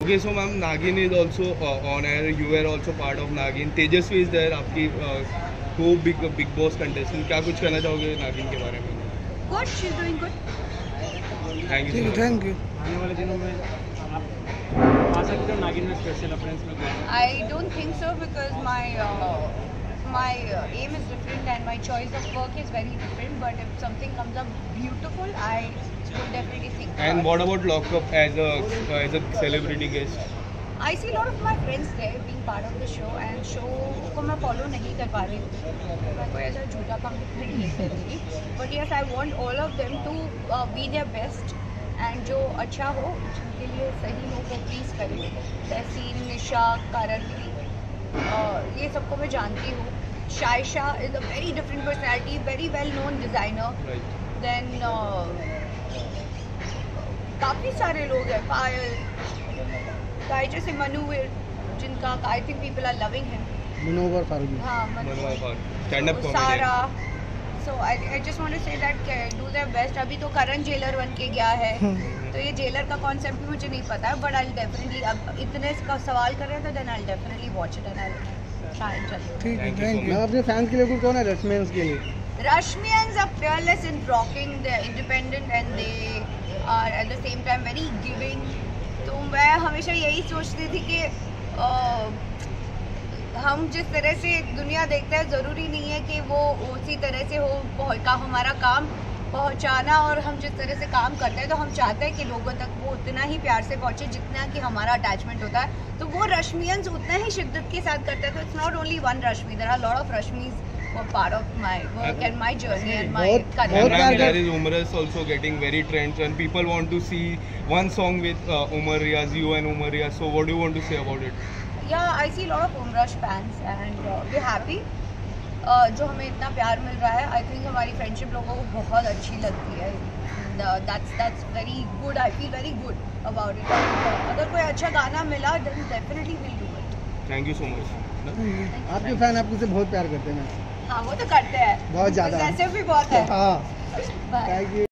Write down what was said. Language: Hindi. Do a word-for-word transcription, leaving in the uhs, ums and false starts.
Okay, so ma'am, Nagin is also uh, on air. You were also part of Nagin. Tejasvi is there. आपकी uh, को big big boss contestant. क्या कुछ कहना चाहोगे नागिन के बारे में? Good, she's doing good. Thank you. Thank you. आने वाले दिनों में आप आ सकते हो नागिन में स्पेशल अपीयरेंस में? I don't think so because my uh, my uh, aim is different and my choice of work is very different. But if something comes up beautiful, I will definitely think. And about what it. about Lockup as a uh, as a celebrity guest? I see a lot of my friends there being part of the show and show को मैं follow नहीं कर पा रही हूँ. मैं कोई ऐसा झूठा कमिटमेंट नहीं करूँगी. But yes, I want all of them to uh, be their best and जो अच्छा हो जिनके लिए सही हो वो प्लीज़ करें. तहसीन, निशा, करण, uh, ये सबको मैं जानती हूँ. Shaisha is a very different personality, very well known designer. Right. Then uh, काफ़ी सारे लोग हैं. पायल, जैसे मनोवर जिनका I think people are loving him. Munawar Faruqui. हाँ Manohar Munawar. stand up comedy. Sara. So I just want to say that do their best. अभी तो करण जेलर बन के गया है तो ये जेलर का कॉन्सेप्ट भी मुझे नहीं पता है. बट आई डेफिनेटली अब इतने इसका सवाल कर रहे हैं तो then I definitely watch it and I try and जज. ठीक है, Thank you thank so you. much. अपने फैंस के लिए कुछ कहो ना, रश्मियंस के लिए। Rashmians are fearless in rocking, they're independent and they are at the same time very giving. तो मैं हमेशा यही सोचती थी कि आ, हम जिस तरह से दुनिया देखते हैं ज़रूरी नहीं है कि वो उसी तरह से हो. पहुं- का हमारा काम पहुंचाना और हम जिस तरह से काम करते हैं तो हम चाहते हैं कि लोगों तक वो उतना ही प्यार से पहुंचे जितना कि हमारा अटैचमेंट होता है. तो वो रश्मियंस उतना ही शिद्दत के साथ करते हैं. तो it's not only one Rashmi, there are lot of Rashmis were part of my work and my journey and my बहुत- career. बहुत And प्यार ma'am, कर- there is Umar is also getting very trends and people want to see one song with uh, Umar Riaz, you and Umar Riaz. So what do you want to say about it? Yeah, I see a lot of Umrush fans and uh, we're happy. Uh, जो हमें इतना प्यार मिल रहा है, I think हमारी फ्रेंडशिप लोगों को बहुत अच्छी लगती है. And, uh, that's that's very good. I feel very good about it. And, uh, अगर कोई अच्छा गाना मिला, then definitely we'll do it. Thank you so much. आपके फैन आपसे बहुत प्यार करते हैं। हाँ वो तो करते हैं. बहुत ज़्यादा। Possessive भी बहुत है. हाँ, Bye. Thank you.